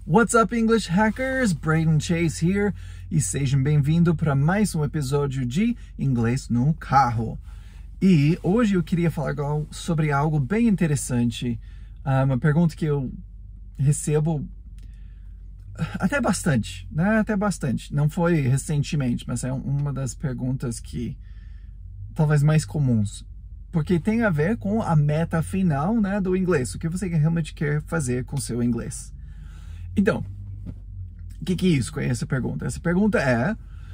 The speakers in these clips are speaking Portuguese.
What's up, English hackers? Braden Chase here e sejam bem-vindos para mais um episódio de Inglês no Carro. E hoje eu queria falar sobre algo bem interessante, uma pergunta que eu recebo até bastante, né? Até bastante. Não foi recentemente, mas é uma das perguntas que talvez mais comuns, porque tem a ver com a meta final, né, do inglês, o que você realmente quer fazer com seu inglês. Então, o que é isso com essa pergunta? Essa pergunta é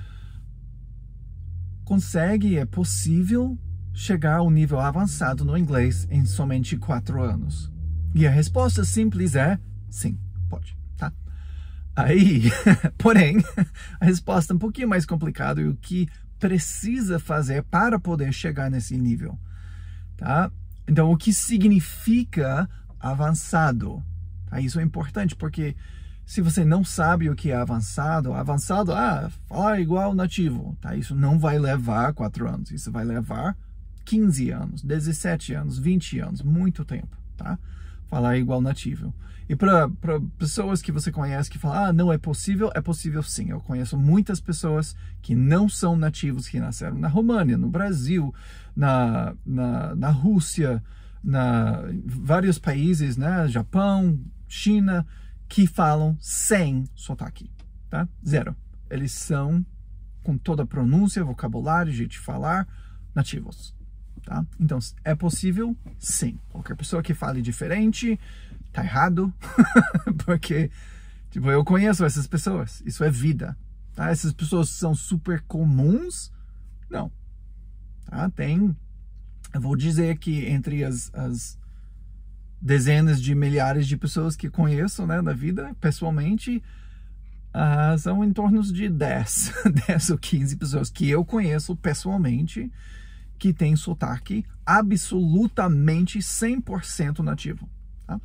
possível chegar ao nível avançado no inglês em somente 4 anos? E a resposta simples é sim, pode, tá? Aí, porém, a resposta é um pouquinho mais complicada e o que precisa fazer para poder chegar nesse nível, tá? Então, o que significa avançado? Tá? Isso é importante, porque se você não sabe o que é avançado, falar igual nativo, tá? Isso não vai levar 4 anos, isso vai levar 15 anos, 17 anos, 20 anos, muito tempo, tá? Falar igual nativo. E para pessoas que você conhece que falam, não é possível sim. Eu conheço muitas pessoas que não são nativos, que nasceram na România, no Brasil, na Rússia, vários países, né? Japão, China, que falam sem sotaque, tá? Zero. Eles são, com toda a pronúncia, vocabulário, jeito de falar, nativos, tá? Então, é possível? Sim. Qualquer pessoa que fale diferente, tá errado, porque, tipo, eu conheço essas pessoas, isso é vida, tá? Essas pessoas são super comuns? Não, tá? Eu vou dizer que entre as dezenas de milhares de pessoas que conheço, né, na vida, pessoalmente, são em torno de 10 ou 15 pessoas que eu conheço pessoalmente que tem sotaque absolutamente 100% nativo. Tá?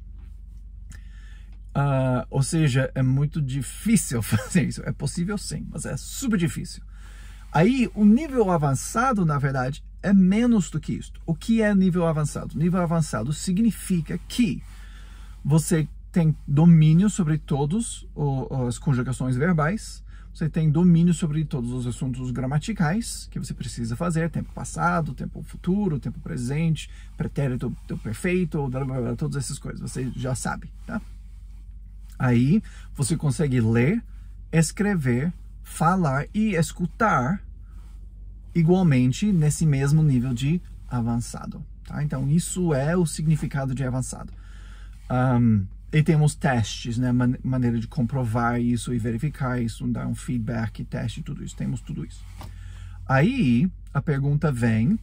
Ou seja, é muito difícil fazer isso. É possível sim, mas é super difícil. Aí, o nível avançado, na verdade, é menos do que isso. O que é nível avançado? Nível avançado significa que você tem domínio sobre todas as conjugações verbais, você tem domínio sobre todos os assuntos gramaticais que você precisa fazer, tempo passado, tempo futuro, tempo presente, pretérito perfeito, todas essas coisas, você já sabe, tá? Aí, você consegue ler, escrever, falar e escutar igualmente nesse mesmo nível de avançado, tá? Então, isso é o significado de avançado. E temos testes, né? Maneira de comprovar isso e verificar isso, dar um feedback, teste, tudo isso. Temos tudo isso. Aí, a pergunta vem,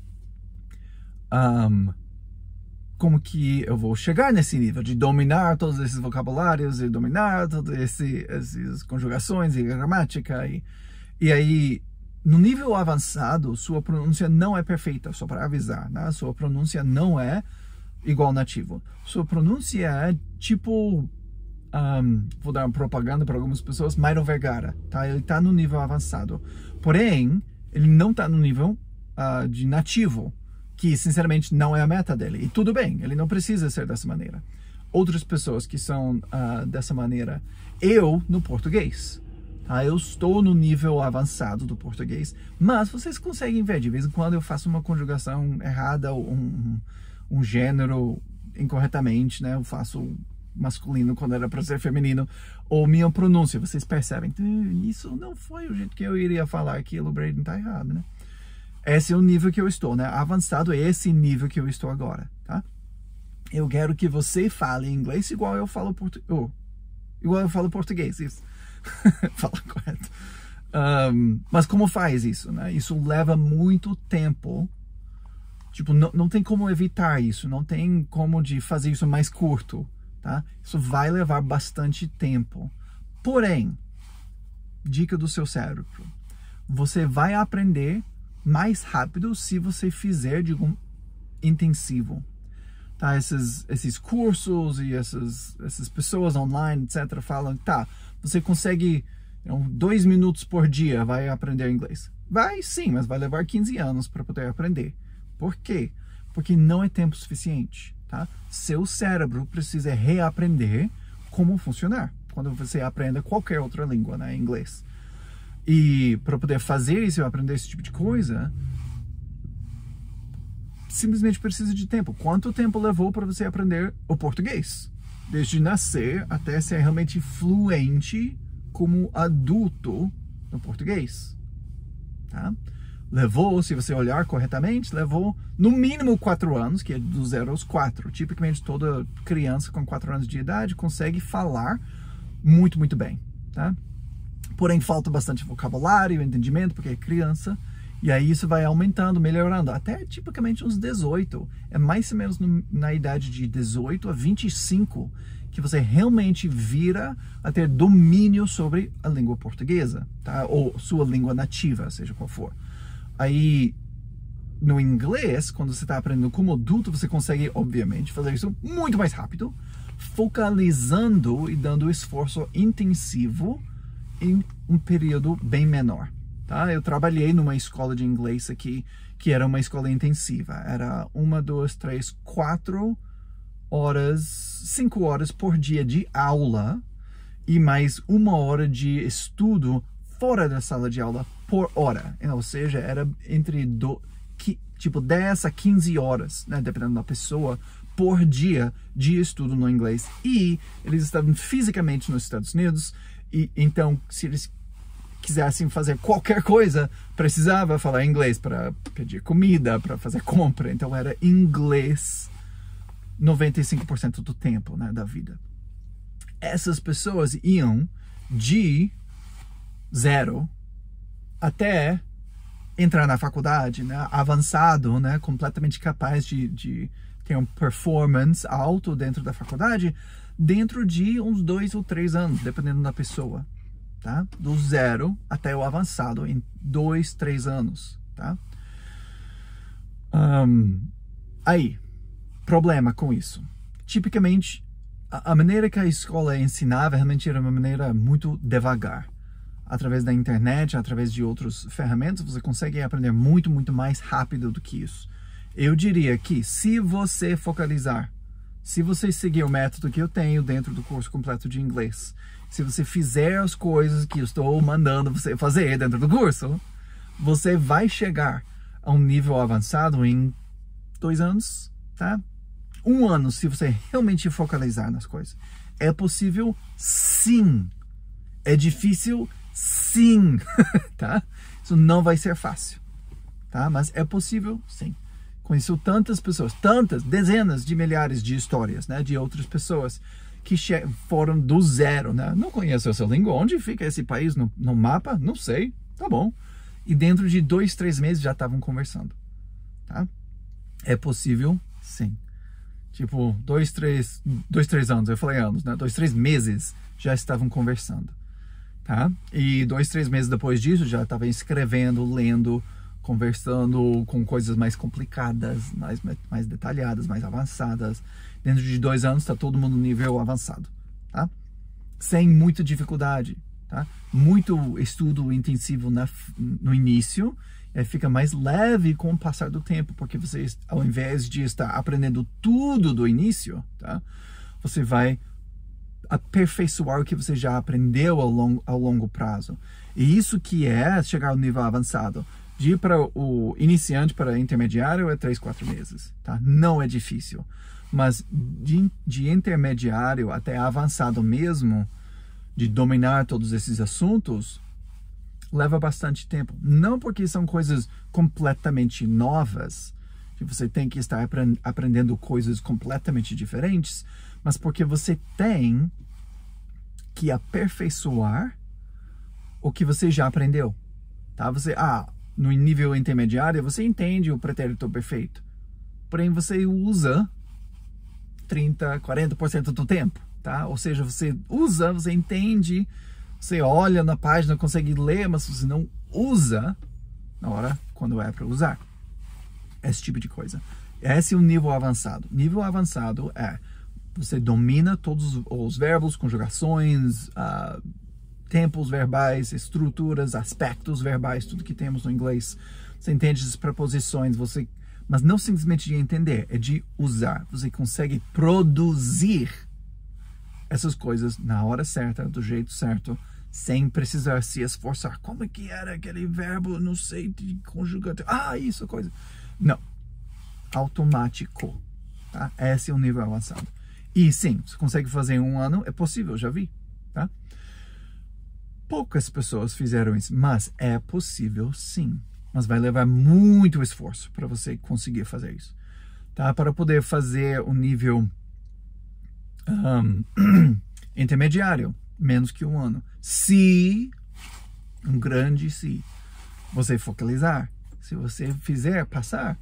como que eu vou chegar nesse nível de dominar todos esses vocabulários e dominar todas essas conjugações e gramática? E aí, no nível avançado, sua pronúncia não é perfeita, só para avisar, né? Sua pronúncia não é igual nativo. Sua pronúncia é tipo, vou dar uma propaganda para algumas pessoas, Mauro Vergara, tá? Ele está no nível avançado. Porém, ele não está no nível de nativo, que sinceramente não é a meta dele. E tudo bem, ele não precisa ser dessa maneira. Outras pessoas que são dessa maneira, eu no português. Eu estou no nível avançado do português, mas vocês conseguem ver, de vez em quando eu faço uma conjugação errada, um gênero incorretamente, né? Eu faço masculino quando era para ser feminino, ou minha pronúncia, vocês percebem, isso não foi o jeito que eu iria falar aquilo, o Braden tá errado, né? Esse é o nível que eu estou, né? Avançado é esse nível que eu estou agora, tá? Eu quero que você fale inglês igual eu falo português, isso. Fala correto. Mas como faz isso, né? Isso leva muito tempo. Tipo, não tem como evitar isso. Não tem como de fazer isso mais curto, tá? Isso vai levar bastante tempo. Porém, dica do seu cérebro. Você vai aprender mais rápido se você fizer de um intensivo. Tá? Esses cursos e essas pessoas online, etc., falam, tá, você consegue 2 minutos por dia vai aprender inglês. Vai sim, mas vai levar 15 anos para poder aprender. Por quê? Porque não é tempo suficiente, tá? Seu cérebro precisa reaprender como funcionar. quando você aprenda qualquer outra língua, né, inglês. E para poder fazer isso, aprender esse tipo de coisa, simplesmente precisa de tempo. Quanto tempo levou para você aprender o português? Desde nascer até ser realmente fluente como adulto no português, tá? Levou, se você olhar corretamente, levou no mínimo 4 anos, que é do 0 aos 4. Tipicamente toda criança com 4 anos de idade consegue falar muito, muito bem, tá? Porém, falta bastante vocabulário, entendimento, porque é criança. E aí isso vai aumentando, melhorando, até tipicamente uns 18. É mais ou menos na idade de 18 a 25 que você realmente vira a ter domínio sobre a língua portuguesa, tá? Ou sua língua nativa, seja qual for. Aí, no inglês, quando você está aprendendo como adulto, você consegue, obviamente, fazer isso muito mais rápido, focalizando e dando esforço intensivo em um período bem menor. Tá? Eu trabalhei numa escola de inglês aqui, que era uma escola intensiva. Era 1, 2, 3, 4 horas, 5 horas por dia de aula e mais 1 hora de estudo fora da sala de aula por hora. Ou seja, era entre 10 a 15 horas, né, dependendo da pessoa, por dia de estudo no inglês. E eles estavam fisicamente nos Estados Unidos, e então, se eles quisessem fazer qualquer coisa, precisava falar inglês para pedir comida, para fazer compra. Então era inglês 95% do tempo, né, da vida. Essas pessoas iam de 0 até entrar na faculdade, né, avançado, né, completamente capaz de ter um performance alto dentro da faculdade, dentro de uns 2 ou 3 anos, dependendo da pessoa. Tá? Do 0 até o avançado em 2, 3 anos, tá? Aí, problema com isso. Tipicamente, a maneira que a escola ensinava realmente era uma maneira muito devagar. Através da internet, através de outras ferramentas, você consegue aprender muito, muito mais rápido do que isso. Eu diria que se você focalizar, se você seguir o método que eu tenho dentro do curso completo de inglês, se você fizer as coisas que eu estou mandando você fazer dentro do curso, você vai chegar a um nível avançado em 2 anos, tá? 1 ano, se você realmente focalizar nas coisas. É possível? Sim. É difícil? Sim. Tá? Isso não vai ser fácil, tá? Mas é possível? Sim. Conheço tantas pessoas, dezenas de milhares de histórias, né, de outras pessoas que foram do 0, né? Não conheço essa língua. Onde fica esse país no mapa? Não sei. Tá bom. E dentro de 2, 3 meses já estavam conversando, tá? É possível? Sim. Tipo, 2, 3 anos, eu falei anos, né? 2, 3 meses já estavam conversando, tá? E 2, 3 meses depois disso já estavam escrevendo, lendo, conversando com coisas mais complicadas, mais detalhadas, mais avançadas. Dentro de 2 anos está todo mundo no nível avançado, tá? Sem muita dificuldade, tá? Muito estudo intensivo no início, fica mais leve com o passar do tempo, porque você, ao invés de estar aprendendo tudo do início, tá? Você vai aperfeiçoar o que você já aprendeu ao longo prazo. E isso que é chegar ao nível avançado. De ir para o iniciante para intermediário é 3, 4 meses, tá? Não é difícil. Mas de intermediário até avançado mesmo, de dominar todos esses assuntos, leva bastante tempo. Não porque são coisas completamente novas, que você tem que estar aprendendo coisas completamente diferentes, mas porque você tem que aperfeiçoar o que você já aprendeu, tá? No nível intermediário, você entende o pretérito perfeito. Porém, você usa 30%, 40% do tempo, tá? Ou seja, você usa, você entende, você olha na página, consegue ler, mas você não usa na hora quando é para usar. Esse tipo de coisa. Esse é o nível avançado. Nível avançado é você domina todos os verbos, conjugações, tempos verbais, estruturas, aspectos verbais, tudo que temos no inglês. Você entende as preposições, mas não simplesmente de entender, é de usar. Você consegue produzir essas coisas na hora certa, do jeito certo, sem precisar se esforçar. Como é que era aquele verbo, não sei, de conjugante? Isso, coisa. Não. Automático. Tá? Esse é o nível avançado. E sim, você consegue fazer em 1 ano, é possível, já vi. Tá? Poucas pessoas fizeram isso, mas é possível sim. Mas vai levar muito esforço para você conseguir fazer isso. Tá? Para poder fazer o nível intermediário, menos que 1 ano. Se, um grande se, você focalizar. Se você fizer passar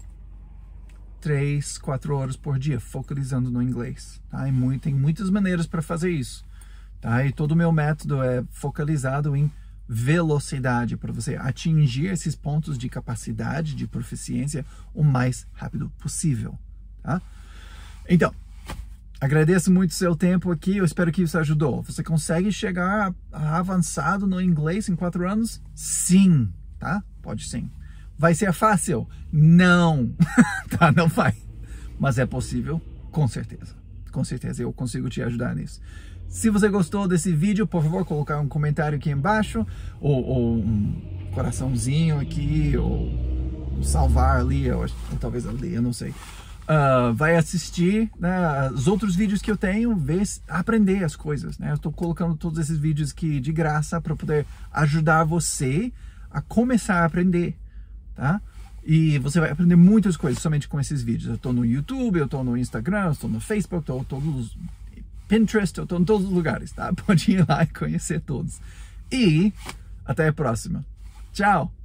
3, 4 horas por dia focalizando no inglês. Tá? E tem muitas maneiras para fazer isso. Tá? E todo o meu método é focalizado em velocidade, para você atingir esses pontos de capacidade, de proficiência, o mais rápido possível. Tá? Então, agradeço muito o seu tempo aqui, eu espero que isso ajudou. Você consegue chegar a avançado no inglês em 4 anos? Sim, tá? Pode sim. Vai ser fácil? Não, tá? Não vai. Mas é possível, com certeza. Com certeza, eu consigo te ajudar nisso. Se você gostou desse vídeo, por favor, colocar um comentário aqui embaixo, ou um coraçãozinho aqui, ou salvar ali, ou talvez ali, eu não sei. Vai assistir, né, os outros vídeos que eu tenho, aprender as coisas, né? Eu estou colocando todos esses vídeos aqui de graça para poder ajudar você a começar a aprender, tá? E você vai aprender muitas coisas somente com esses vídeos. Eu estou no YouTube, eu estou no Instagram, eu estou no Facebook, eu estou no Pinterest, eu estou em todos os lugares, tá? Pode ir lá e conhecer todos. E até a próxima. Tchau!